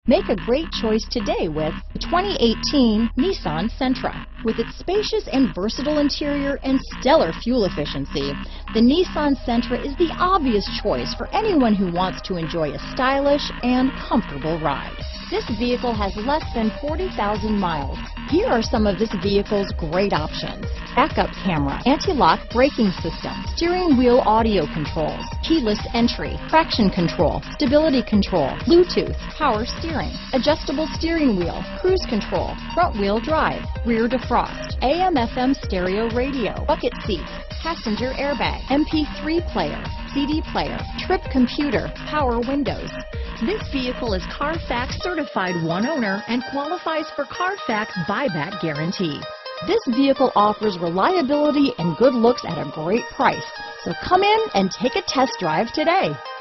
Make a great choice today with the 2018 Nissan Sentra. With its spacious and versatile interior and stellar fuel efficiency, the Nissan Sentra is the obvious choice for anyone who wants to enjoy a stylish and comfortable ride. This vehicle has less than 40,000 miles. Here are some of this vehicle's great options: backup camera, anti-lock braking system, steering wheel audio controls, keyless entry, traction control, stability control, Bluetooth, power steering, adjustable steering wheel, cruise control, front wheel drive, rear defrost, AM/FM stereo radio, bucket seats, passenger airbag, MP3 player, CD player, trip computer, power windows. This vehicle is Carfax certified one owner and qualifies for Carfax buyback guarantee. This vehicle offers reliability and good looks at a great price. So come in and take a test drive today.